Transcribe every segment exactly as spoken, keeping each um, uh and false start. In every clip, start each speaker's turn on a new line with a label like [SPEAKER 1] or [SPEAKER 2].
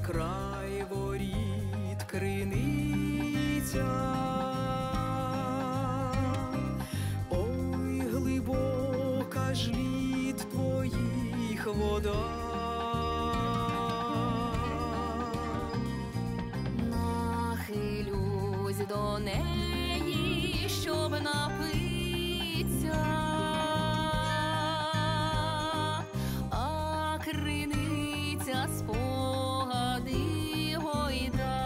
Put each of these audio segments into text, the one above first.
[SPEAKER 1] край воріт криниця. Ой, глибока ж лід твоїх вода.
[SPEAKER 2] Нахилюсь до неї, щоб напитися, а криниця спогади гойда.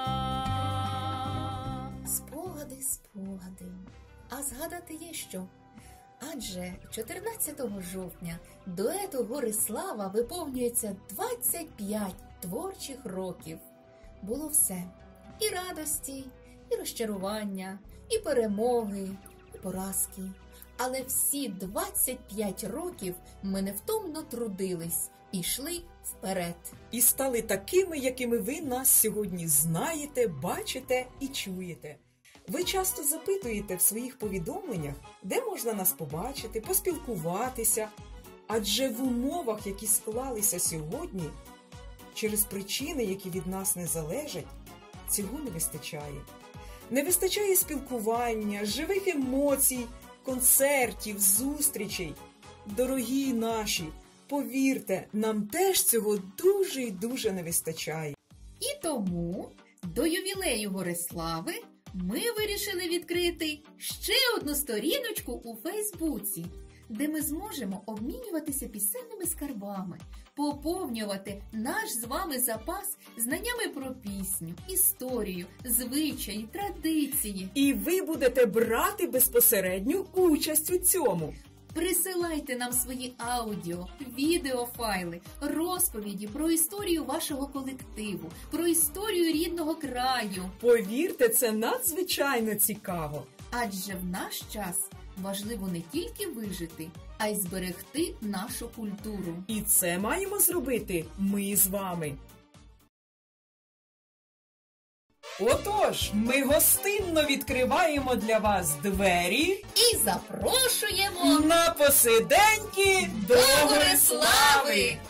[SPEAKER 3] Спогади, спогади. А згадати є що? Адже чотирнадцятого жовтня дуету Горислава виповнюється двадцять п'ять творчих років. Було все. І радості, і розчарування, і перемоги, і поразки. Але всі двадцять п'ять років ми невтомно трудились і йшли вперед.
[SPEAKER 4] І стали такими, якими ви нас сьогодні знаєте, бачите і чуєте. Ви часто запитуєте в своїх повідомленнях, де можна нас побачити, поспілкуватися. Адже в умовах, які склалися сьогодні, через причини, які від нас не залежать, цього не вистачає. Не вистачає спілкування, живих емоцій, концертів, зустрічей. Дорогі наші, повірте, нам теж цього дуже і дуже не вистачає.
[SPEAKER 3] І тому до ювілею Горислави ми вирішили відкрити ще одну сторіночку у Фейсбуці, де ми зможемо обмінюватися пісенними скарбами, поповнювати наш з вами запас знаннями про пісню, історію, звичаї, традиції.
[SPEAKER 4] І ви будете брати безпосередню участь у цьому.
[SPEAKER 3] Присилайте нам свої аудіо, відеофайли, розповіді про історію вашого колективу, про історію рідного краю.
[SPEAKER 4] Повірте, це надзвичайно цікаво.
[SPEAKER 3] Адже в наш час важливо не тільки вижити, а й зберегти нашу культуру.
[SPEAKER 4] І це маємо зробити ми з вами. Отож, ми гостинно відкриваємо для вас двері
[SPEAKER 3] І запрошуємо
[SPEAKER 4] на посиденьки до Горислави!